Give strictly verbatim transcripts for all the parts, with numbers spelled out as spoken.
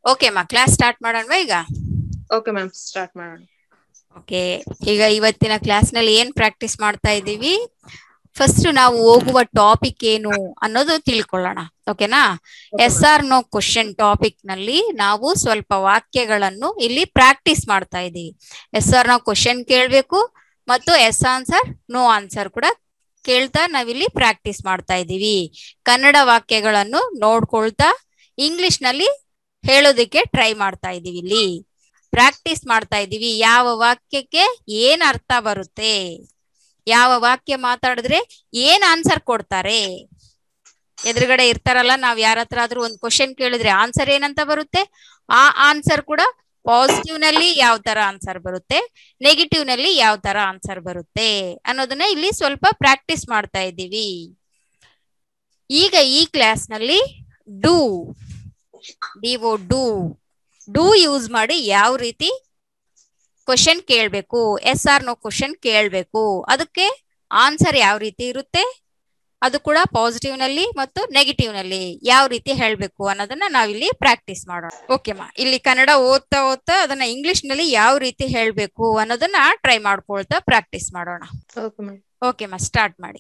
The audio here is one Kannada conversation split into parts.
ಓಕೆ ಮಾ ಕ್ಲಾಸ್ ಸ್ಟಾರ್ಟ್ ಮಾಡೋಣವಾ ಈಗ? ಓಕೆ ಮ್ಯಾಮ್, ಸ್ಟಾರ್ಟ್ ಮಾಡೋಣ. ಓಕೆ, ಈಗ ಇವತ್ತಿನ ಕ್ಲಾಸ್ ನಲ್ಲಿ ಏನ್ ಪ್ರಾಕ್ಟೀಸ್ ಮಾಡ್ತಾ ಇದ್ದೀವಿ? ಫಸ್ಟ್ ನಾವು ಹೋಗುವ ಟಾಪಿಕ್ ಏನು ಅನ್ನೋದು ತಿಳ್ಕೊಳ್ಳೋಣ. ಓಕೆನಾ? Yes or no question topic ನಲ್ಲಿ ನಾವು ಸ್ವಲ್ಪ ವಾಕ್ಯಗಳನ್ನು ಇಲ್ಲಿ ಪ್ರಾಕ್ಟೀಸ್ ಮಾಡ್ತಾ ಇದ್ದೀವಿ. ಎಸ್ ಆರ್ ನೋ ಕ್ವಶನ್ ಕೇಳಬೇಕು ಮತ್ತು ಎಸ್ ಆನ್ಸರ್ ನೋ ಆನ್ಸರ್ ಕೂಡ ಕೇಳ್ತಾ ನಾವಿಲ್ಲಿ ಪ್ರಾಕ್ಟೀಸ್ ಮಾಡ್ತಾ ಇದ್ದೀವಿ. ಕನ್ನಡ ವಾಕ್ಯಗಳನ್ನು ನೋಡ್ಕೊಳ್ತಾ ಇಂಗ್ಲಿಷ್ ನಲ್ಲಿ ಹೇಳೋದಕ್ಕೆ ಟ್ರೈ ಮಾಡ್ತಾ ಇದೀವಿ. ಇಲ್ಲಿ ಪ್ರಾಕ್ಟೀಸ್ ಮಾಡ್ತಾ ಇದೀವಿ ಯಾವ ವಾಕ್ಯಕ್ಕೆ ಏನ್ ಅರ್ಥ ಬರುತ್ತೆ, ಯಾವ ವಾಕ್ಯ ಮಾತಾಡಿದ್ರೆ ಏನ್ ಆನ್ಸರ್ ಕೊಡ್ತಾರೆ. ಎದುರುಗಡೆ ಇರ್ತಾರಲ್ಲ, ನಾವ್ ಯಾರ ಹತ್ರ ಆದ್ರೂ ಒಂದ್ ಕ್ವಶನ್ ಕೇಳಿದ್ರೆ ಆನ್ಸರ್ ಏನಂತ ಬರುತ್ತೆ, ಆ ಆನ್ಸರ್ ಕೂಡ ಪಾಸಿಟಿವ್ ನಲ್ಲಿ ಯಾವ ತರ ಆನ್ಸರ್ ಬರುತ್ತೆ, ನೆಗೆಟಿವ್ ನಲ್ಲಿ ಯಾವ ತರ ಆನ್ಸರ್ ಬರುತ್ತೆ ಅನ್ನೋದನ್ನ ಇಲ್ಲಿ ಸ್ವಲ್ಪ ಪ್ರಾಕ್ಟೀಸ್ ಮಾಡ್ತಾ ಇದ್ದೀವಿ. ಈಗ ಈ ಕ್ಲಾಸ್ ನಲ್ಲಿ do D O do do ಮಾಡಿ ಯಾವ ರೀತಿ ಕ್ವಶನ್ ಕೇಳ್ಬೇಕು, ಎಸ್ ಆರ್ ನೋ ಕ್ವಶನ್ ಕೇಳ್ಬೇಕು, ಅದಕ್ಕೆ ಆನ್ಸರ್ ಯಾವ ರೀತಿ ಇರುತ್ತೆ, ಅದು ಕೂಡ ಪಾಸಿಟಿವ್ ನಲ್ಲಿ ಮತ್ತು ನೆಗೆಟಿವ್ ನಲ್ಲಿ ಯಾವ ರೀತಿ ಹೇಳ್ಬೇಕು ಅನ್ನೋದನ್ನ ನಾವಿಲ್ಲಿ ಪ್ರಾಕ್ಟೀಸ್ ಮಾಡೋಣ. ಓಕೆ ಮಾ, ಇಲ್ಲಿ ಕನ್ನಡ ಓದ್ತಾ ಓದ್ತಾ ಅದನ್ನ ಇಂಗ್ಲಿಷ್ ನಲ್ಲಿ ಯಾವ ರೀತಿ ಹೇಳ್ಬೇಕು ಅನ್ನೋದನ್ನ ಟ್ರೈ ಮಾಡ್ಕೊಳ್ತಾ ಪ್ರಾಕ್ಟೀಸ್ ಮಾಡೋಣ. ಓಕೆ ಮಾ, ಸ್ಟಾರ್ಟ್ ಮಾಡಿ.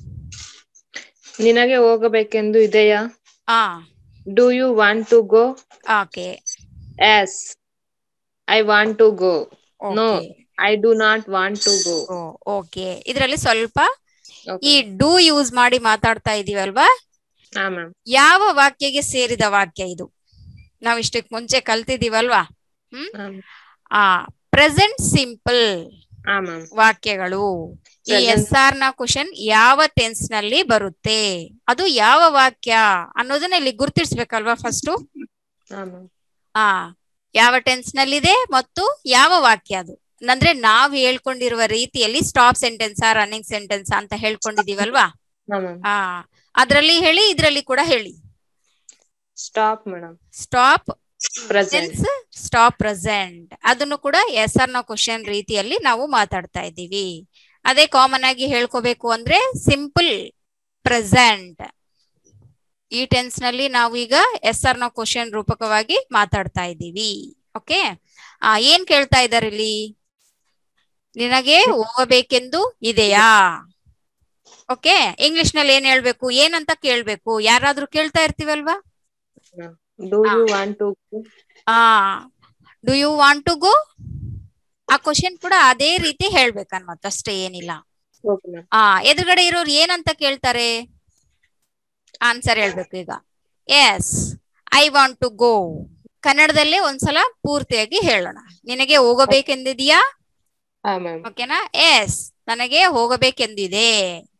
ನಿನಗೆ ಹೋಗಬೇಕೆಂದು ಇದೆಯಾ? ಆ Do you want to go? Okay. Yes, I want to go. Okay. No, I do not want to go. Oh, okay. ಇದರಲ್ಲಿ ಸ್ವಲ್ಪ Okay. ಈ ಡೂ ಯೂಸ್ ಮಾಡಿ ಮಾತಾಡ್ತಾ ಇದೀವಲ್ವಾ, ಹಾ ಮ್ಯಾಮ್. ಯಾವ ವಾಕ್ಯಗೆ ಸೇರಿದ ವಾಕ್ಯ ಇದು? ನಾವ್ ಇಷ್ಟಕ್ಕೆ ಮುಂಚೆ ಕಲ್ತಿದೀವಲ್ವಾ? ಹ್ಮ್ ಆ ಪ್ರೆಸೆಂಟ್ ಸಿಂಪಲ್ ಹಾ ಮ್ಯಾಮ್. ವಾಕ್ಯಗಳು ಈ ಎಸ್ ಆರ್ ನ ಕ್ವಶನ್ ಯಾವ ಟೆನ್ಸ್ ನಲ್ಲಿ ಬರುತ್ತೆ, ಅದು ಯಾವ ವಾಕ್ಯ ಅನ್ನೋದನ್ನ ಇಲ್ಲಿ ಗುರ್ತಿಸ್ಬೇಕಲ್ವಾ ಫಸ್ಟ್. ಆ ಯಾವ ಟೆನ್ಸ್ ನಲ್ಲಿದೆ ಮತ್ತು ಯಾವ ವಾಕ್ಯ ಅದು ಅಂದ್ರೆ ನಾವ್ ಹೇಳ್ಕೊಂಡಿರುವ ರೀತಿಯಲ್ಲಿ ಸ್ಟಾಪ್ ಸೆಂಟೆನ್ಸ್ ರನ್ನಿಂಗ್ ಸೆಂಟೆನ್ಸ್ ಅಂತ ಹೇಳ್ಕೊಂಡಿದೀವಲ್ವಾ? ಆ ಅದ್ರಲ್ಲಿ ಹೇಳಿ, ಇದ್ರಲ್ಲಿ ಕೂಡ ಹೇಳಿ. Stop madam. Stop present. Stop present ಅದನ್ನು ಕೂಡ ಎಸ್ ಆರ್ ನ ಕ್ವಶನ್ ರೀತಿಯಲ್ಲಿ ನಾವು ಮಾತಾಡ್ತಾ ಇದ್ದೀವಿ. ಅದೇ ಕಾಮನ್ ಆಗಿ ಹೇಳ್ಕೋಬೇಕು ಅಂದ್ರೆ ಸಿಂಪಲ್ ಪ್ರೆಸೆಂಟ್. ಈ ಟೆನ್ಸ್ ನಲ್ಲಿ ನಾವು ಈಗ ಎಸ್ ಆರ್ ನ ಕ್ವಶನ್ ರೂಪಕವಾಗಿ ಮಾತಾಡ್ತಾ ಇದ್ದೀವಿ. ಓಕೆ, ಆ ಏನ್ ಕೇಳ್ತಾ ಇದ್ದಾರೆ ಇಲ್ಲಿ? ನಿನಗೆ ಹೋಗಬೇಕೆಂದು ಇದೆಯಾ? ಓಕೆ, ಇಂಗ್ಲಿಷ್ ನಲ್ಲಿ ಏನ್ ಹೇಳ್ಬೇಕು, ಏನಂತ ಕೇಳ್ಬೇಕು? ಯಾರಾದ್ರೂ ಕೇಳ್ತಾ ಇರ್ತೀವಲ್ವಾ? Do you want to go? ಆ do you want to go ಆ ಕ್ವಶನ್ ಕೂಡ ಅದೇ ರೀತಿ ಹೇಳ್ಬೇಕನ್ಮತ್ತ, ಅಷ್ಟೇ, ಏನಿಲ್ಲ. ಆ ಎದುರುಗಡೆ ಇರೋರು ಏನಂತ ಕೇಳ್ತಾರೆ, ಆನ್ಸರ್ ಹೇಳ್ಬೇಕು. ಈಗ yes I want to go ಕನ್ನಡದಲ್ಲೇ ಒಂದ್ಸಲ ಪೂರ್ತಿಯಾಗಿ ಹೇಳೋಣ. ನಿನಗೆ ಹೋಗಬೇಕೆಂದಿದೆಯಾ? ಓಕೆನಾ? ಎಸ್ ನನಗೆ ಹೋಗಬೇಕೆಂದಿದೆ.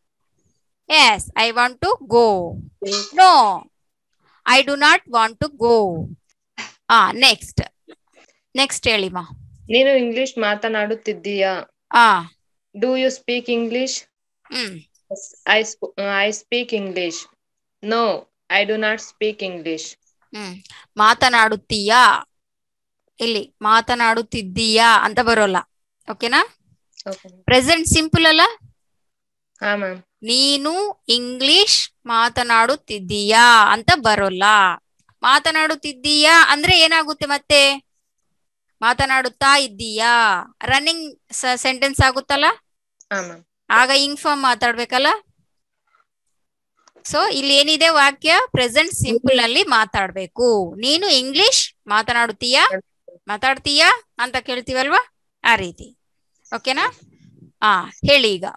Yes I want to go. No I do not want to go. ಆ ನೆಕ್ಸ್ಟ್ ನೆಕ್ಸ್ಟ್ ಹೇಳಿಮಾ. ನೀನು ಇಂಗ್ಲಿಷ್ ಮಾತನಾಡುತ್ತಿದ್ದೀಯಾ? ಆ do you speak English? Hmm I I speak English. No I do not speak English. Hmm ಮಾತನಾಡುತ್ತೀಯಾ, ಇಲ್ಲಿ ಮಾತನಾಡುತ್ತಿದ್ದೀಯಾ ಅಂತ ಬರೋಲ್ಲ. ಓಕೆನಾ? ಪ್ರೆಸೆಂಟ್ ಸಿಂಪಲ್ ಅಲ್ಲ? ಹಾ ಮ್ಯಾಮ್. ನೀನು ಇಂಗ್ಲಿಷ್ ಮಾತನಾಡುತ್ತಿದ್ದೀಯಾ ಅಂತ ಬರೋಲ್ಲ. ಮಾತನಾಡುತ್ತಿದ್ದೀಯಾ ಅಂದ್ರೆ ಏನಾಗುತ್ತೆ ಮತ್ತೆ? ಮಾತನಾಡುತ್ತಾ ಇದ್ದೀಯಾ ರನ್ನಿಂಗ್ ಸೆಂಟೆನ್ಸ್ ಆಗುತ್ತಲ್ಲ, ಆಗ ಇನ್ಫಾರ್ಮ್ ಮಾತಾಡ್ಬೇಕಲ್ಲ. ಸೊ ಇಲ್ಲಿ ಏನಿದೆ ವಾಕ್ಯ, ಪ್ರೆಸೆಂಟ್ ಸಿಂಪಲ್ ನಲ್ಲಿ ಮಾತಾಡ್ಬೇಕು. ನೀನು ಇಂಗ್ಲಿಷ್ ಮಾತನಾಡುತ್ತೀಯಾ ಮಾತಾಡ್ತೀಯಾ ಅಂತ ಕೇಳ್ತೀವಲ್ವಾ, ಆ ರೀತಿ. ಓಕೆನಾ? ಆ ಹೇಳಿ ಈಗ.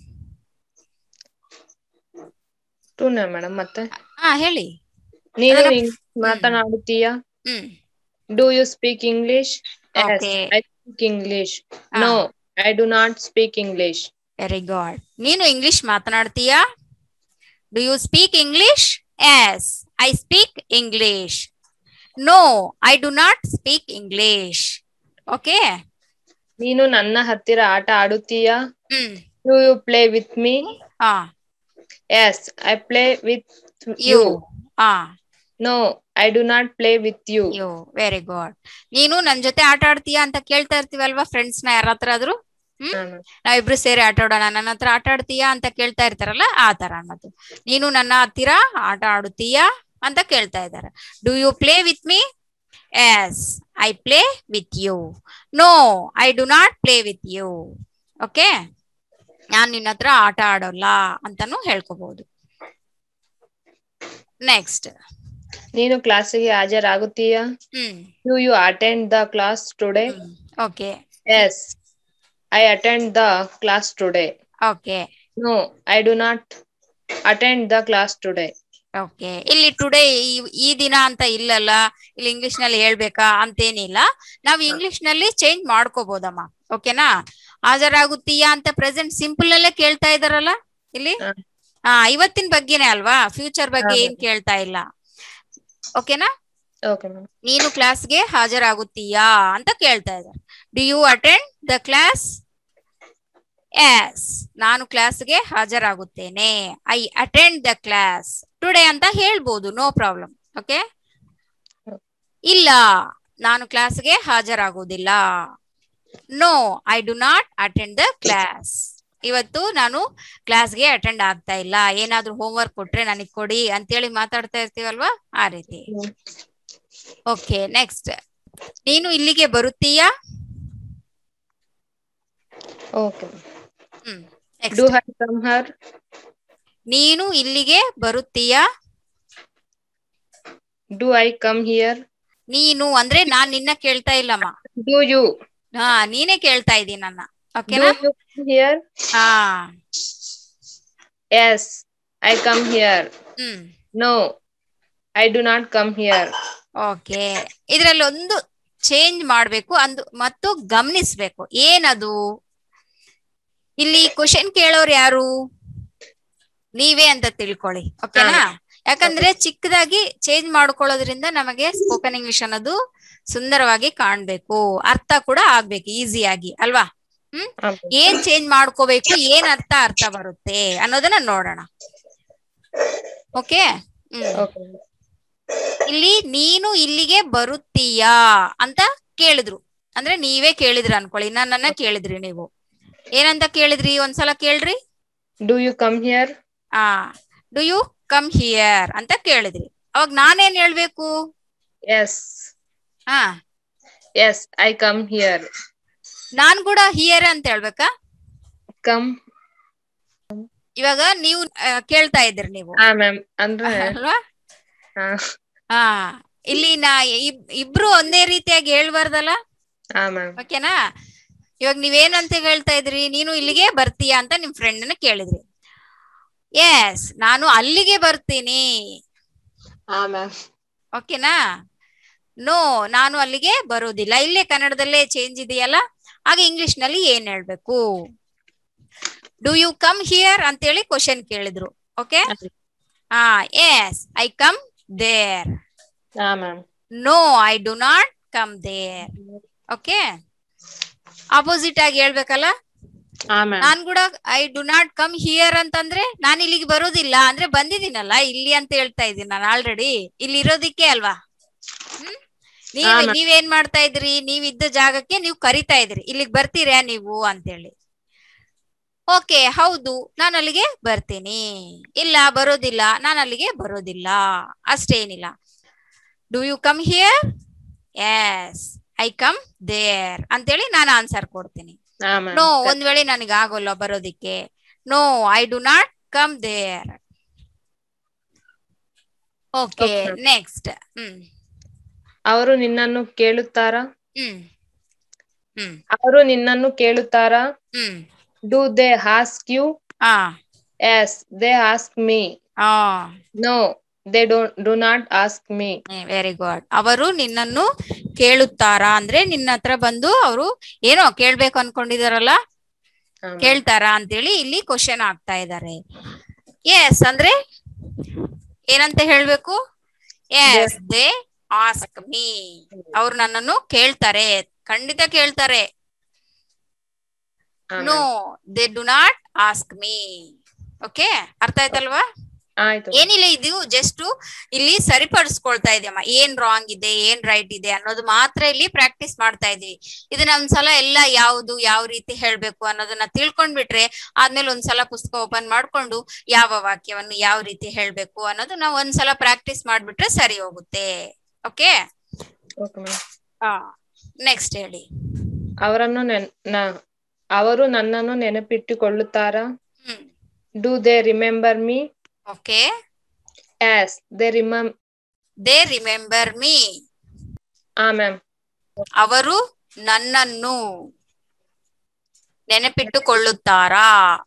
ಮೇಡಮ್ ಮತ್ತೆ ಹಾ ಹೇಳಿ. ನೀನು ಮಾತನಾಡುತ್ತೀಯಾ? Hmm do you speak English? Okay. I speak English. No I do not speak English. Very good. ನೀನು ಇಂಗ್ಲಿಷ್ ಮಾತನಾಡ್ತೀಯಾ? Do you speak English? Yes I speak English. No I do not speak English. Okay. ನೀನು ನನ್ನ ಹತ್ತಿರ ಆಟ ಆಡುತ್ತೀಯಾ? Hmm do you play with me? ಹಾ yes I play with you. You. ಹಾ no I do not play with you. You. Very good. ನೀನು ನನ್ ಜೊತೆ ಆಟ ಆಡ್ತೀಯಾ ಅಂತ ಕೇಳ್ತಾ ಇರ್ತೀವಲ್ವಾ ಫ್ರೆಂಡ್ಸ್ ನ ಯಾರ ಹತ್ರ ಆದ್ರೂ. ಹ್ಮ್ ನಾವಿಬ್ರು ಸೇರಿ ಆಟ ಆಡೋಣ, ನನ್ನ ಹತ್ರ ಆಟ ಆಡ್ತೀಯಾ ಅಂತ ಕೇಳ್ತಾ ಇರ್ತಾರಲ್ಲ, ಆ ತರ ಅನ್ನೋದು. ನೀನು ನನ್ನ ಹತ್ತಿರ ಆಟ ಆಡುತ್ತೀಯಾ ಅಂತ ಕೇಳ್ತಾ ಇದ್ದಾರೆ. Do you play with me? Yes, I play with you. No, I do not play with you. Okay, ನಾನು ನಿನ್ನ ಹತ್ರ ಆಟ ಆಡೋಲ್ಲ ಅಂತಾನು ಹೇಳ್ಕೋಬಹುದು. ನೆಕ್ಸ್ಟ್, ನೀನು ಕ್ಲಾಸಿಗೆ ಹಾಜರಾಗುತ್ತೀಯಾ? Hmm Do you attend the class today? Okay Yes, I attend the class today. Okay No, I do not attend the class today. Okay ಇಲ್ಲಿ ಟುಡೇ ಈ ದಿನ ಅಂತ ಇಲ್ಲಲ್ಲ, ಇಲ್ಲಿ ಇಂಗ್ಲಿಷ್ ನಲ್ಲಿ ಹೇಳ್ಬೇಕಾ ಅಂತೇನಿಲ್ಲ, ನಾವು ಇಂಗ್ಲಿಷ್ ನಲ್ಲಿ ಚೇಂಜ್ ಮಾಡ್ಕೋಬಹುದಮ್ಮ. ಓಕೆನಾ? ಹಾಜರಾಗುತ್ತೀಯಾ ಅಂತ ಪ್ರೆಸೆಂಟ್ ಸಿಂಪಲ್ ಅಲ್ಲೇ ಕೇಳ್ತಾ ಇದಾರಲ್ಲ ಇಲ್ಲಿ. ಹಾ, ಇವತ್ತಿನ ಬಗ್ಗೆನೇ ಅಲ್ವಾ, ಫ್ಯೂಚರ್ ಬಗ್ಗೆ ಏನ್ ಕೇಳ್ತಾ ಇಲ್ಲ. ಓಕೆನಾ? Okay, ma'am. ನೀನು ಕ್ಲಾಸ್ಗೆ ಹಾಜರಾಗುತ್ತೀಯಾ ಅಂತ ಕೇಳ್ತಾ ಇದ್ದಾರೆ. Do you attend the class? Yes, ನಾನು ಕ್ಲಾಸ್ಗೆ ಹಾಜರಾಗುತ್ತೇನೆ. I attend the class today ಅಂತ ಹೇಳ್ಬೋದು, ನೋ ಪ್ರಾಬ್ಲಮ್. ಓಕೆ, ಇಲ್ಲ, ನಾನು ಕ್ಲಾಸ್ಗೆ ಹಾಜರಾಗುವುದಿಲ್ಲ. No, I do not attend the class. ಇವತ್ತು ನಾನು ಕ್ಲಾಸ್ಗೆ ಅಟೆಂಡ್ ಆಗ್ತಾ ಇಲ್ಲ. ಏನಾದ್ರೂ ಹೋಮ್ವರ್ಕ್ ಕೊಟ್ರೆ ನನಗೆ ಕೊಡಿ ಅಂತೇಳಿ ಮಾತಾಡ್ತಾ ಇರ್ತೀವಲ್ವಾ, ಆ ರೀತಿ. ಓಕೆ, ನೆಕ್ಸ್ಟ್, ನೀನು ಇಲ್ಲಿಗೆ ಬರುತ್ತೀಯಾ? Okay. Hmm Do I come here? ನೀನು ಇಲ್ಲಿಗೆ ಬರುತ್ತೀಯಾ? Do I come here? ನೀನು ಅಂದ್ರೆ ನಾನ್ ನಿನ್ನ ಕೇಳ್ತಾ ಇಲ್ಲಮ್ಮ. Do you? ಹಾ, ನೀನೇ ಕೇಳ್ತಾ ಇದ್ದೀನಿ ನನ್ನ. Do ಓಕೆನಾ? you come here? ಹಾ. Yes, I come here. Hmm No, I do not come here. Okay, ಇದ್ರಲ್ಲಿ ಒಂದು ಚೇಂಜ್ ಮಾಡ್ಬೇಕು ಅಂದು ಮತ್ತು ಗಮನಿಸ್ಬೇಕು. ಏನದು? ಇಲ್ಲಿ ಕ್ವಶನ್ ಕೇಳೋರು ಯಾರು? ನೀವೇ ಅಂತ ತಿಳ್ಕೊಳ್ಳಿ. ಓಕೆನಾ? ಯಾಕಂದ್ರೆ ಚಿಕ್ಕದಾಗಿ ಚೇಂಜ್ ಮಾಡ್ಕೊಳ್ಳೋದ್ರಿಂದ ನಮಗೆ ಸ್ಪೋಕನ್ ಇಂಗ್ಲಿಷ್ ಅನ್ನೋದು ಸುಂದರವಾಗಿ ಕಾಣ್ಬೇಕು, ಅರ್ಥ ಕೂಡ ಆಗ್ಬೇಕು ಈಸಿಯಾಗಿ ಅಲ್ವಾ. ಹ್ಮ್ ಏನ್ ಚೇಂಜ್ ಮಾಡ್ಕೋಬೇಕು, ಏನ್ ಅರ್ಥ ಅರ್ಥ ಬರುತ್ತೆ ಅನ್ನೋದನ್ನ ನೋಡೋಣ. ಓಕೆ, ಹ್ಮ್ ಇಲ್ಲಿ ನೀನು ಇಲ್ಲಿಗೆ ಬರುತ್ತೀಯಾ ಅಂತ ಕೇಳಿದ್ರು ಅಂದ್ರೆ ನೀವೇ ಕೇಳಿದ್ರಿ ಅನ್ಕೊಳ್ಳಿ, ನನ್ನನ್ನ ಕೇಳಿದ್ರಿ. ನೀವು ಏನಂತ ಕೇಳಿದ್ರಿ? ಒಂದ್ಸಲ ಕೇಳ್ರಿ. Do you come here? Ah do you come here ಅಂತ ಕೇಳಿದ್ರಿ. ಅವಾಗ ನಾನೇನ್ ಹೇಳ್ಬೇಕು? Yes. ಹಾ, Yes, I come here. ನಾನ್ ಕೂಡ ಹಿಯರ್ ಅಂತ ಹೇಳ್ಬೇಕಾ? Come. ಇವಾಗ ನೀವು ಕೇಳ್ತಾ ಇದ್ರಿ ನೀವು ಹಾ ಮ್ಯಾಮ್, ಅಂದ್ರೆ ಅಲ್ವಾ? ಹಾ ಹಾ, ಇಲ್ಲಿ ನಾ ಇಬ್ರು ಒಂದೇ ರೀತಿಯಾಗಿ ಹೇಳ್ಬಾರ್ದಲ್ಲ. ಹಾ ಮ್ಯಾಮ್. ಓಕೆನಾ? ಇವಾಗ ನೀವೇನಂತ ಹೇಳ್ತಾ ಇದ್ರಿ? ನೀನು ಇಲ್ಲಿಗೆ ಬರ್ತೀಯಾ ಅಂತ ನಿಮ್ ಫ್ರೆಂಡ್ನ ಕೇಳಿದ್ರಿ. ಎಸ್, ನಾನು ಅಲ್ಲಿಗೆ ಬರ್ತೀನಿ. ಹಾ ಮ್ಯಾಮ್. ಓಕೆನಾ? ನೋ, ನಾನು ಅಲ್ಲಿಗೆ ಬರೋದಿಲ್ಲ. ಇಲ್ಲೇ ಕನ್ನಡದಲ್ಲೇ ಚೇಂಜ್ ಇದೆಯಲ್ಲ, ಹಾಗೆ ಇಂಗ್ಲಿಷ್ ನಲ್ಲಿ ಏನ್ ಹೇಳ್ಬೇಕು? ಡು ಯು ಕಮ್ ಹಿಯರ್ ಅಂತೇಳಿ ಕ್ವಶನ್ ಕೇಳಿದ್ರು. ಓಕೆ, ಹಾ, ಎಸ್ ಐ ಕಮ್ ದೇರ್. ಹಾ ma'am. No, I do not come there. Okay, opposite ಆಗಿ ಹೇಳ್ಬೇಕಲ್ಲ. ಹಾ ಮ್ಯಾಮ್. ನಾನ್ ಕೂಡ I do not come here ಅಂತಂದ್ರೆ ನಾನು ಇಲ್ಲಿಗೆ ಬರೋದಿಲ್ಲ ಅಂದ್ರೆ ಬಂದಿದ್ದೀನಲ್ಲ ಇಲ್ಲಿ ಅಂತ ಹೇಳ್ತಾ ಇದ್ದೀನಿ ನಾನು ಆಲ್ರೆಡಿ. ಇಲ್ಲಿ ಇರೋದಿಕ್ಕೆ ಅಲ್ವಾ. ಹ್ಮ್ ನೀವ್ ನೀವೇನ್ ಮಾಡ್ತಾ ಇದ್ರಿ? ನೀವ್ ಇದ್ದ ಜಾಗಕ್ಕೆ ನೀವು ಕರಿತಾ ಇದ್ರಿ, ಇಲ್ಲಿಗೆ ಬರ್ತೀರಾ ನೀವು ಅಂತೇಳಿ. ಓಕೆ, ಹೌದು, ನಾನು ಅಲ್ಲಿಗೆ ಬರ್ತೀನಿ. ಇಲ್ಲ, ಬರೋದಿಲ್ಲ, ನಾನು ಅಲ್ಲಿಗೆ ಬರೋದಿಲ್ಲ, ಅಷ್ಟೇನಿಲ್ಲ. Do you come here? Yes I come there ಅಂತೇಳಿ ನಾನು ಆನ್ಸರ್ ಕೊಡ್ತೀನಿ. ನೋ, ಒಂದ್ ವೇಳೆ ನನಗೆ ಆಗೋಲ್ಲ ಬರೋದಿಕ್ಕೆ, no I do not come there. Okay, next. ಹ್ಮ್ ಅವರು ನಿನ್ನನ್ನು ಕೇಳುತ್ತಾರಾ? ಹ್ಮ್ ಹ್ಮ್ ಅವರು ನಿನ್ನನ್ನು ಕೇಳುತ್ತಾರಾ? Hmm do they ask you? Ah yes, they ask me. Ah no, they don't do not ask me. Very good. ಅವರು ನಿನ್ನನ್ನು ಕೇಳುತ್ತಾರಾ ಅಂದ್ರೆ ನಿನ್ನ ಹತ್ರ ಬಂದು ಅವರು ಏನೋ ಕೇಳ್ಬೇಕು ಅನ್ಕೊಂಡಿದಾರಲ್ಲ, ಕೇಳ್ತಾರಾ ಅಂತೇಳಿ ಇಲ್ಲಿ ಕ್ವಶನ್ ಆಗ್ತಾ ಇದ್ದಾರೆ. ಎಸ್ ಅಂದ್ರೆ ಏನಂತ ಹೇಳ್ಬೇಕು? Yes, they ask me. ಅವ್ರು ನನ್ನನ್ನು ಕೇಳ್ತಾರೆ, ಖಂಡಿತ ಕೇಳ್ತಾರೆ. No, they do not ask me. Okay, ಅರ್ಥ ಆಯ್ತಲ್ವಾ? ಏನಿಲ್ಲ, ಇದು ಜಸ್ಟ್ ಇಲ್ಲಿ ಸರಿಪಡಿಸ್ಕೊಳ್ತಾ ಇದೆಯಮ್ಮ. ಏನ್ ರಾಂಗ್ ಇದೆ, ಏನ್ ರೈಟ್ ಇದೆ ಅನ್ನೋದು ಮಾತ್ರ ಇಲ್ಲಿ ಪ್ರಾಕ್ಟೀಸ್ ಮಾಡ್ತಾ ಇದೀವಿ. ಇದನ್ನ ಒಂದ್ಸಲ ಎಲ್ಲ ಯಾವ್ದು ಯಾವ ರೀತಿ ಹೇಳ್ಬೇಕು ಅನ್ನೋದನ್ನ ತಿಳ್ಕೊಂಡ್ಬಿಟ್ರೆ ಆದ್ಮೇಲೆ ಒಂದ್ಸಲ ಪುಸ್ತಕ ಓಪನ್ ಮಾಡ್ಕೊಂಡು ಯಾವ ವಾಕ್ಯವನ್ನು ಯಾವ ರೀತಿ ಹೇಳ್ಬೇಕು ಅನ್ನೋದು ನಾವು ಒಂದ್ಸಲ ಪ್ರಾಕ್ಟೀಸ್ ಮಾಡ್ಬಿಟ್ರೆ ಸರಿ ಹೋಗುತ್ತೆ. Okay, okay ma'am. ಹಾ ನೆಕ್ಸ್ಟ್ ಹೇಳಿ. ಅವರನ್ನು ನೆನ್ ನ- ಅವರು ನನ್ನನ್ನು ನೆನಪಿಟ್ಟುಕೊಳ್ಳುತ್ತಾರಾ? Hmm do they remember me okay. As they remember they remember me. ಹಾ ಮ್ಯಾಮ್. ಅವರು ನನ್ನನ್ನು ನೆನಪಿಟ್ಟುಕೊಳ್ಳುತ್ತಾರಾ?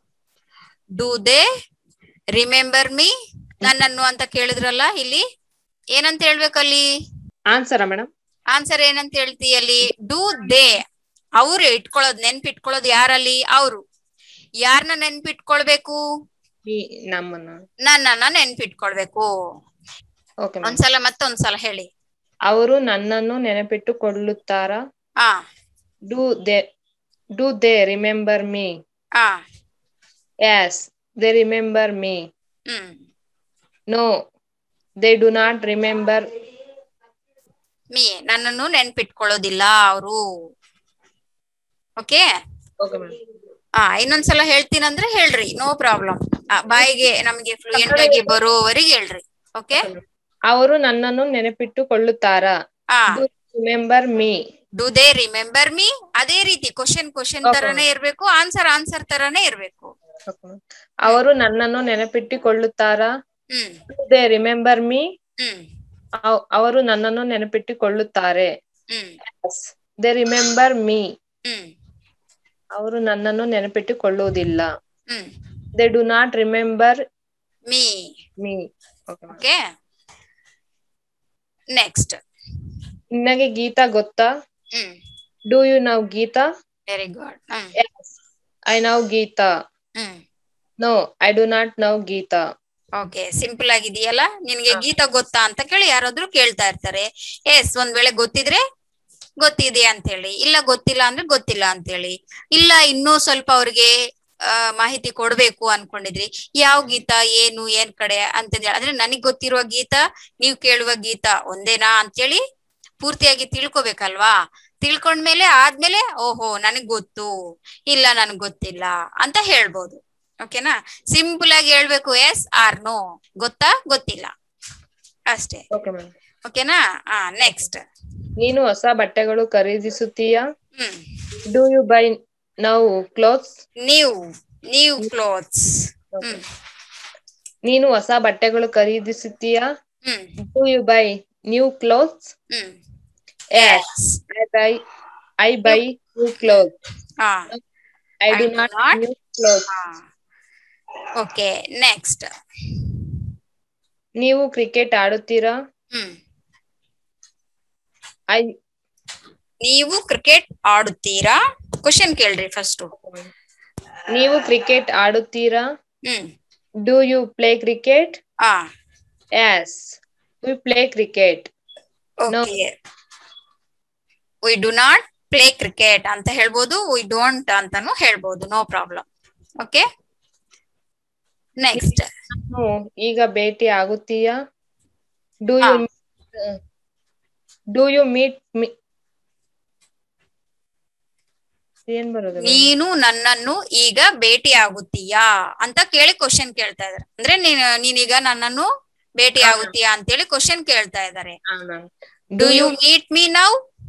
Do they remember me. ನನ್ನನ್ನು ಅಂತ ಕೇಳಿದ್ರಲ್ಲ, ಇಲ್ಲಿ ಏನಂತ ಹೇಳ್ಬೇಕಲ್ಲಿ? ಆನ್ಸರಾ ಮೇಡಮ್? ಆನ್ಸರ್ ಏನಂತ ಹೇಳ್ತಿ ಅಲ್ಲಿ? Do they. ಅವ್ರು ಇಟ್ಕೊಳ್ಳೋದು, ನೆನ್ಪಿಟ್ಕೊಳ್ಳೋದು ಯಾರಲ್ಲಿ? ಅವರು. ಯಾರನ್ನ ನೆನ್ಪಿಟ್ಕೊಳ್ಬೇಕು? ನಮ್ಮನ್ನ. ನನ್ನನ್ನ ನೆನ್ಪಿಟ್ಕೊಳ್ಬೇಕು. Okay ma'am. ಒಂದ್ಸಲ ಮತ್ತೊಂದ್ಸಲ ಹೇಳಿ. ಅವರು ನನ್ನನ್ನು ನೆನಪಿಟ್ಟುಕೊಳ್ಳುತ್ತಾರಾ? Ah do they do they remember me ah as they remember me? Hmm no they do not remember me. ನನ್ನನ್ನು ನೆನ್ಪಿಟ್ಕೊಳ್ಳೋದಿಲ್ಲ ಅವರು. ಓಕೆ. Okay ma'am. ಆ ಇನ್ನೊಂದ್ಸಲ ಹೇಳ್ತೀನಂದ್ರೆ ಹೇಳ್ರಿ, ನೋ ಪ್ರಾಬ್ಲಮ್. ಬಾಯಿಗೆ ನಮ್ಗೆ ಫ್ಲೂಯೆಂಟ್ ಆಗಿ ಬರೋವರೆಗೆ ಹೇಳ್ರಿ. ಓಕೆ. ಅವರು ನನ್ನನ್ನು ನೆನಪಿಟ್ಟುಕೊಳ್ಳುತ್ತಾರಾ? Ah do remember me? Do they remember me? ಅದೇ ರೀತಿ ಕ್ವಶನ್ ಕ್ವಶನ್ ತರಾನೇ ಇರ್ಬೇಕು, ಆನ್ಸರ್ ಆನ್ಸರ್ ತರಾನೇ ಇರ್ಬೇಕು. ಅವರು ನನ್ನನ್ನು ನೆನಪಿಟ್ಟುಕೊಳ್ಳುತ್ತಾರಾ? Hmm do they remember me? Hmm ಅವರು ನನ್ನನ್ನು ನೆನಪಿಟ್ಟುಕೊಳ್ಳುತ್ತಾರೆ. Hmm they remember me? Hmm ಅವರು ನನ್ನನ್ನು ನೆನಪಿಟ್ಟುಕೊಳ್ಳುವುದಿಲ್ಲ. Hmm they do not remember me. Me. Okay. Next. ನಿನಗೆ ಗೀತಾ ಗೊತ್ತಾ? Hmm do you know Geeta? Very good. Hmm I know Geeta. Hmm no I do not know Geeta. Okay, simple ಆಗಿದೆಯಲ್ಲ. ನಿನ್ಗೆ ಗೀತಾ ಗೊತ್ತಾ ಅಂತ ಕೇಳಿ ಯಾರಾದ್ರೂ ಕೇಳ್ತಾ ಇರ್ತಾರೆ. ಎಸ್, ಒಂದ್ ವೇಳೆ ಗೊತ್ತಿದ್ರೆ ಗೊತ್ತಿದೆ ಅಂತ ಹೇಳಿ, ಇಲ್ಲ ಗೊತ್ತಿಲ್ಲ ಅಂದ್ರೆ ಗೊತ್ತಿಲ್ಲ ಅಂತ ಹೇಳಿ. ಇಲ್ಲ ಇನ್ನೂ ಸ್ವಲ್ಪ ಅವ್ರಿಗೆ ಆ ಮಾಹಿತಿ ಕೊಡ್ಬೇಕು ಅನ್ಕೊಂಡಿದ್ರಿ, ಯಾವ ಗೀತಾ, ಏನು, ಏನ್ ಕಡೆ ಅಂತ ಹೇಳಿ, ಅಂದ್ರೆ ನನಗ್ ಗೊತ್ತಿರುವ ಗೀತಾ ನೀವ್ ಕೇಳುವ ಗೀತಾ ಒಂದೇನಾ ಅಂತೇಳಿ ಪೂರ್ತಿಯಾಗಿ ತಿಳ್ಕೊಬೇಕಲ್ವಾ? ತಿಳ್ಕೊಂಡ್ಮೇಲೆ ಆದ್ಮೇಲೆ ಓಹೋ ನನಗ್ ಗೊತ್ತು, ಇಲ್ಲ ನನ್ಗ್ ಗೊತ್ತಿಲ್ಲ ಅಂತ ಹೇಳ್ಬೋದು. ಓಕೆನಾ? ಸಿಂಪಲ್ ಆಗಿ ಹೇಳ್ಬೇಕು, ಎಸ್ ಆರ್ ನೋ, ಗೊತ್ತಾ ಗೊತ್ತಿಲ್ಲ, ಅಷ್ಟೇ. ಓಕೆನಾ? ಆ ನೆಕ್ಸ್ಟ್. ನೀನು ಹೊಸ ಬಟ್ಟೆಗಳು ಖರೀದಿಸುತ್ತೀಯಾ? Hmm do you buy now clothes? New new clothes. Hmm ನೀನು ಹೊಸ ಬಟ್ಟೆಗಳು ಖರೀದಿಸುತ್ತೀಯಾ? Hmm do you buy new clothes? Hmm Yes, I buy I buy new clothes. ಹಾ I do not new clothes. Okay. Next. ನೀವು ಕ್ರಿಕೆಟ್ ಆಡುತ್ತೀರಾ? ಹ್ಮ್ ಐ ನೀವು ಕ್ರಿಕೆಟ್ ಆಡುತ್ತೀರಾ? ಕ್ವಶನ್ ಕೇಳ್ರಿ ಫಸ್ಟ್. ನೀವು ಕ್ರಿಕೆಟ್ ಆಡುತ್ತೀರಾ? Hmm do you play cricket? Ah Yes, we play cricket. Okay. We do not play cricket ಅಂತ ಹೇಳ್ಬೋದು, ವಿ ಡೋಂಟ್ ಅಂತಾನು ಹೇಳ್ಬೋದು, ನೋ ಪ್ರಾಬ್ಲಮ್. ಓಕೆ. ನೆಕ್ಸ್ಟ್. ಈಗ ಭೇಟಿ ಆಗುತ್ತೀಯಾ? Do you do you meet me? ಏನ್ ಬರೋದು? ನೀನು ನನ್ನನ್ನು ಈಗ ಭೇಟಿ ಆಗುತ್ತೀಯಾ ಅಂತ ಕೇಳಿ ಕ್ವಶನ್ ಕೇಳ್ತಾ ಇದಾರೆ. ಅಂದ್ರೆ ನೀನ್ ನೀನೀಗ ನನ್ನನ್ನು ಭೇಟಿ ಆಗುತ್ತೀಯಾ ಅಂತೇಳಿ ಕ್ವಶನ್ ಕೇಳ್ತಾ ಇದಾರೆ. Do you meet me now?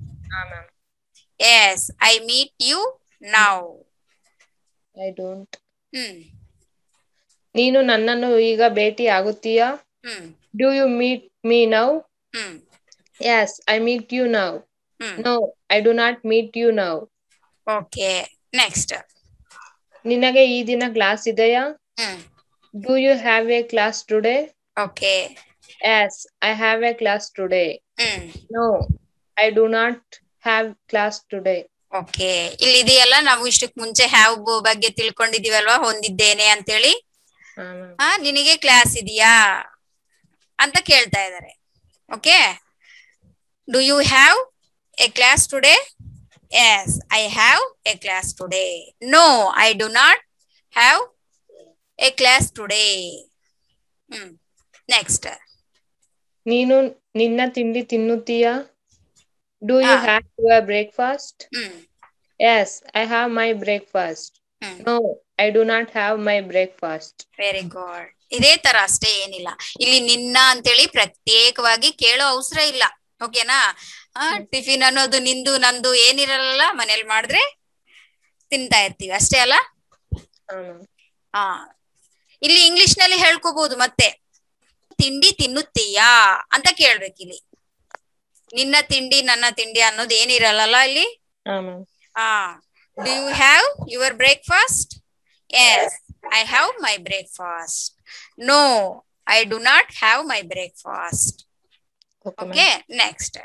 Yes, I meet you now. I don't. Hmm ನೀನು ನನ್ನನ್ನು ಈಗ ಭೇಟಿ ಆಗುತ್ತೀಯಾ? Hmm do you meet me now? Hmm Yes, I meet you now. Hmm No, I do not meet you now. Okay. Next. ನಿನಗೆ ಈ ದಿನ ಕ್ಲಾಸ್ ಇದೆಯಾ? Hmm Do you have a class today? Okay. Yes, I have a class today. Hmm No, I do not have class today. Okay. ಇಲ್ಲಿ ಇದೆಯಲ್ಲ, ನಾವು ಇಷ್ಟಕ್ ಮುಂಚೆ ಹ್ಯಾವ್ ಬಗ್ಗೆ ತಿಳ್ಕೊಂಡಿದೀವಲ್ವಾ, ಹೊಂದಿದ್ದೇನೆ ಅಂತೇಳಿ. ಹಾ, ನಿನಗೆ ಕ್ಲಾಸ್ ಇದೆಯಾ ಅಂತ ಕೇಳ್ತಾ ಇದಾರೆ. Okay. Do you have a class today? Yes, I have a class today. No, I do not have a class today. Hmm next. ನೀನು ನಿನ್ನ ತಿಂಡಿ ತಿನ್ನುತ್ತೀಯಾ? Do you have your breakfast? Hmm Yes, I have my breakfast. Hmm No, I do not have my breakfast. Very good. ಇದೇ ತರ ಅಷ್ಟೇ, ಏನಿಲ್ಲ. ಇಲ್ಲಿ ನಿನ್ನ ಅಂತೇಳಿ ಪ್ರತ್ಯೇಕವಾಗಿ ಕೇಳೋ ಅವಸರ ಇಲ್ಲ. ಓಕೆನಾ? ಆ ಟಿಫಿನ್ ಅನ್ನೋದು ನಿಂದು ನಂದು ಏನಿರಲ್ಲ, ಮನೇಲಿ ಮಾಡಿದ್ರೆ ತಿಂತಾ ಇರ್ತೀವಿ ಅಷ್ಟೇ ಅಲ್ಲ. ಆ ಇಲ್ಲಿ ಇಂಗ್ಲಿಷ್ ನಲ್ಲಿ ಹೇಳ್ಕೋಬಹುದು ಮತ್ತೆ. ತಿಂಡಿ ತಿನ್ನುತ್ತೀಯಾ ಅಂತ ಕೇಳ್ಬೇಕು ಇಲ್ಲಿ. ನಿನ್ನ ತಿಂಡಿ ನನ್ನ ತಿಂಡಿ ಅನ್ನೋದು ಏನಿರಲ್ಲ ಇಲ್ಲಿ. Ah do you have your breakfast? Yes, I have my breakfast. No, I do not have my breakfast. Okay, next.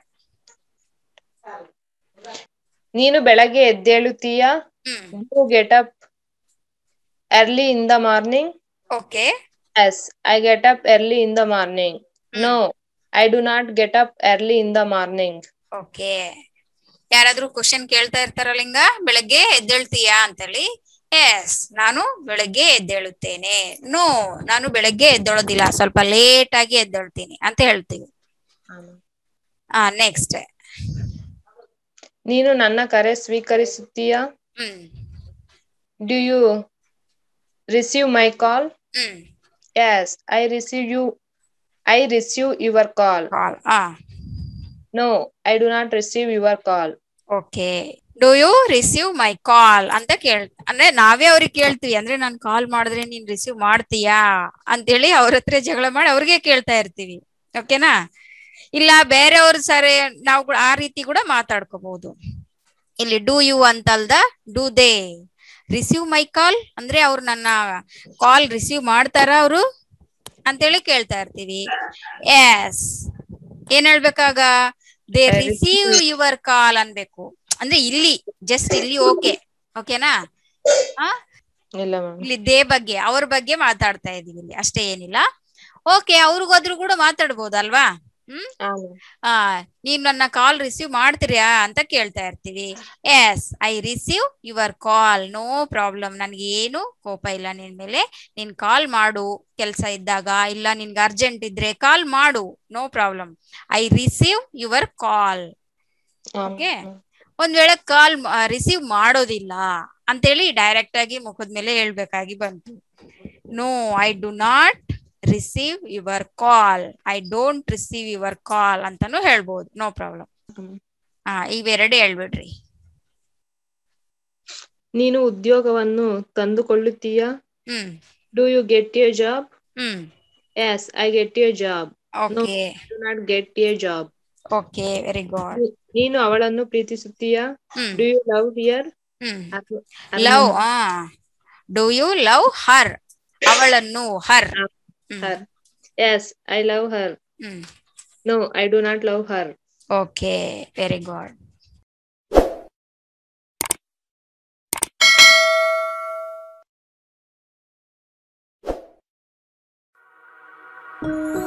ನೀನು ಬೆಳಗ್ಗೆ ಎದ್ದೇಳುತ್ತೀಯಾ? You get up early in the morning? Okay. Yes, I get up early in the morning. Mm. No, I do not get up early in the morning. Okay. ಯಾರಾದ್ರೂ ಕ್ವಶನ್ ಕೇಳ್ತಾ ಇರ್ತಾರಲ್ಲ, ಹಿಂಗ ಬೆಳಗ್ಗೆ ಎದ್ದೇಳ್ತೀಯಾ ಅಂತೇಳಿ. ಎಸ್, ನಾನು ಬೆಳಗ್ಗೆ ಎದ್ದೇಳುತ್ತೇನೆ. ನೋ, ನಾನು ಬೆಳಗ್ಗೆ ಎದ್ದೇಳೋದಿಲ್ಲ, ಸ್ವಲ್ಪ ಲೇಟ್ ಆಗಿ ಎದ್ದೇಳ್ತೀನಿ ಅಂತ ಹೇಳ್ತೀವಿ. ಆ ನೆಕ್ಸ್ಟ್. ನೀನು ನನ್ನ ಕರೆ ಸ್ವೀಕರಿಸುತ್ತೀಯಾ? Hmm. Do you receive my call? Mm. Yes, I receive you. I receive your call. Call. Ah. No, I do not receive your call. Okay. Do you receive my call ಅಂತ ಕೇಳ್ ಅಂದ್ರೆ ನಾವೇ ಅವ್ರಿಗೆ ಕೇಳ್ತೀವಿ. ಅಂದ್ರೆ ನಾನು ಕಾಲ್ ಮಾಡಿದ್ರೆ ನೀನ್ ರಿಸೀವ್ ಮಾಡ್ತೀಯಾ ಅಂತೇಳಿ ಅವ್ರ ಹತ್ರ ಜಗಳ ಮಾಡಿ ಅವ್ರಿಗೆ ಕೇಳ್ತಾ ಇರ್ತೀವಿ. ಓಕೆನಾ? ಇಲ್ಲ ಬೇರೆಯವ್ರ ಸರಿ ನಾವು ಆ ರೀತಿ ಕೂಡ ಮಾತಾಡ್ಕೋಬಹುದು. ಇಲ್ಲಿ ಡೂ ಯು ಅಂತಲ್ದ do they receive my call ಅಂದ್ರೆ ಅವ್ರು ನನ್ನ ಕಾಲ್ ರಿಸೀವ್ ಮಾಡ್ತಾರ ಅವರು ಅಂತೇಳಿ ಕೇಳ್ತಾ ಇರ್ತೀವಿ. ಎಸ್, ಏನ್ ಹೇಳ್ಬೇಕಾಗ ದೇ ರಿಸೀವ್ ಯುವರ್ ಕಾಲ್ ಅನ್ಬೇಕು. ಅಂದ್ರೆ ಇಲ್ಲಿ ಜಸ್ಟ್ ಇಲ್ಲಿ ಓಕೆ, ಓಕೆನಾ? ಇಲ್ಲಿ ದೇ ಬಗ್ಗೆ ಅವ್ರ ಬಗ್ಗೆ ಮಾತಾಡ್ತಾ ಇದೀವಿ ಇಲ್ಲಿ, ಅಷ್ಟೇ, ಏನಿಲ್ಲ. ಓಕೆ, ಅವ್ರಿಗಾದ್ರೂ ಕೂಡ ಮಾತಾಡ್ಬೋದಲ್ವಾ? ಹ್ಮ್ ಆ ನೀನ್ ನನ್ನ ಕಾಲ್ ರಿಸೀವ್ ಮಾಡ್ತೀರಾ ಅಂತ ಕೇಳ್ತಾ ಇರ್ತೀವಿ. Yes, I receive your call. No problem, ನನ್ಗೆ ಏನು ಕೋಪ ಇಲ್ಲ ನಿನ್ ಮೇಲೆ. ನೀನ್ ಕಾಲ್ ಮಾಡು ಕೆಲ್ಸ ಇದ್ದಾಗ, ಇಲ್ಲ ನಿನ್ಗೆ ಅರ್ಜೆಂಟ್ ಇದ್ರೆ ಕಾಲ್ ಮಾಡು, no problem. I receive your call. Okay, ಒಂದ್ ವೇಳೆ ಕಾಲ್ ರಿಸೀವ್ ಮಾಡೋದಿಲ್ಲ ಅಂತೇಳಿ ಡೈರೆಕ್ಟ್ ಆಗಿ ಮುಖದ ಮೇಲೆ ಹೇಳ್ಬೇಕಾಗಿ ಬಂತು. No, I do not receive your call. I don't receive your call ಅಂತಾನು ಹೇಳ್ಬೋದು, ನೋ ಪ್ರಾಬ್ಲಮ್. ಹಾ, ಇವೆರಡೇ ಹೇಳ್ಬಿಡ್ರಿ. ನೀನು ಉದ್ಯೋಗವನ್ನು ತಂದುಕೊಳ್ಳುತ್ತೀಯಾ? Hmm. Do you get a job? Hmm. Yes, I get a job. No, I do not get a job. Okay, very good. ನೀನು ಅವಳನ್ನು ಪ್ರೀತಿಸುತ್ತೀಯಾ? Do you love here? Hmm. Love, ah do you love her? ಅವಳನ್ನು, her. Her. Yes, I love her. Mm. No, I do not love her. Okay, very good.